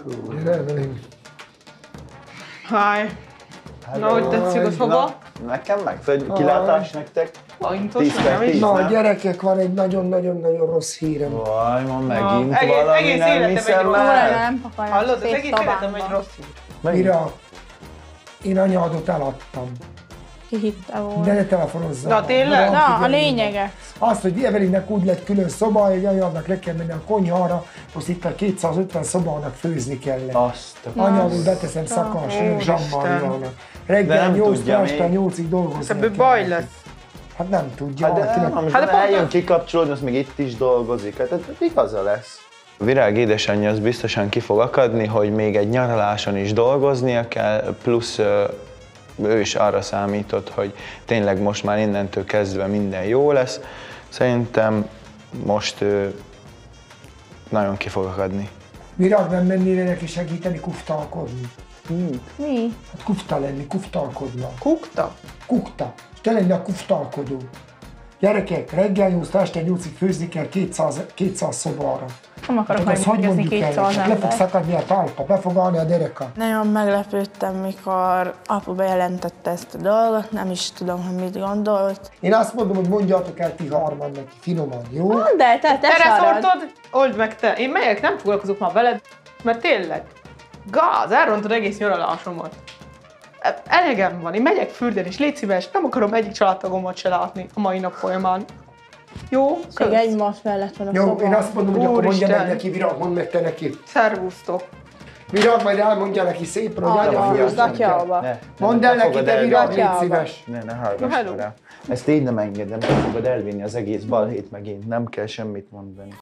Háj. Na, hogy tetszik a szoba? Nekem meg, kilátás nektek? Paintos, nekem is. Na, gyerekek, van egy nagyon-nagyon-nagyon rossz hírem. Vaj, ma megint egész valami nem életem hiszem egy el. Hallod, az egész életem egy rossz hír. Mira, én anyádot eladtam. Ki hitte volna. De ne telefonozzál. Na, tényleg? Na, a lényege. Azt, hogy Evelynnek úgy lett külön szoba, hogy anyádnak le kell menni a konyhára, most itt a 250 szobának főzni kellett. Azt. Anyádul beteszem szakas, Zsammáriának. Reggel nem 8 tudja este még. 8-ig dolgozni Ebből kell. baj lesz. Hát nem tudja. Hát de akinek- nem, most Hát de pont eljön az- kikapcsolódni, azt még itt is dolgozik. Hát igaza lesz. A Virág édesanyja az biztosan ki fog akadni, hogy még egy nyaraláson is dolgoznia kell, plusz ő is arra számított, hogy tényleg most már innentől kezdve minden jó lesz. Szerintem most nagyon ki fog akadni. Virág, nem mennél neki segíteni kuftalkodni? Mi? Hát kufta lenni, kuftalkodna. Kukta? Kukta. És te lenni a kuftalkodó. Gyerekek, reggel 8 este 8-ig főzni kell 200 szobára. Nem akarok Hát azt hogy megkérdezni mondjuk el? 200 Le fog ember. szakadni a talpa, be fog állni a dereka. Nagyon meglepődtem, mikor apu bejelentette ezt a dolgot, nem is tudom, hogy mit gondolt. Én azt mondom, hogy mondjátok el ti harman neki, finoman, jó? Mondd el, te Te szarad. szórtod? Old meg te. Én megyek, nem foglalkozok már veled, mert tényleg. Gáz, elrontod egész nyaralásomat. Elegem van, én megyek fürdeni, és légy szíves, nem akarom egyik családtagomat se látni a mai nap folyamán. Jó? Még Kösz. egymás mellett van a Jó, szoba. én azt mondom, hogy akkor mondja meg Úristen. neki, Virág, mondd meg te neki. Szervusztok. Virág majd elmondja neki szépen, hogy Anya, elmondja. gatyába. Mondd el neki, te Virág, légy Gatyába. szíves. Ne Hello. hallgass rá. Ezt így nem engedem, nem fogod elvinni az egész balhét megint, nem kell semmit mondani.